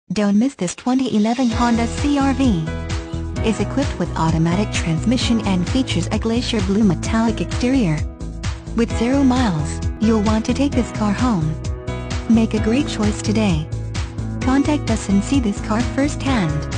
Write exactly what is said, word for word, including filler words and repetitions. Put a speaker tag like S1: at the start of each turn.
S1: Don't miss this twenty eleven Honda C R V. Is equipped with automatic transmission and features a Glacier Blue Metallic exterior. With zero miles, you'll want to take this car home. Make a great choice today. Contact us and see this car firsthand.